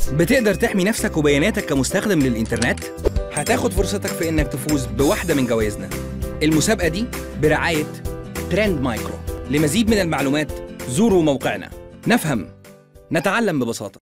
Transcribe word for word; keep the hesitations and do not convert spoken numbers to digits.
بتقدر تحمي نفسك وبياناتك كمستخدم للإنترنت؟ هتاخد فرصتك في إنك تفوز بواحدة من جوائزنا. المسابقة دي برعاية ترند مايكرو. لمزيد من المعلومات زوروا موقعنا. نفهم، نتعلم ببساطة.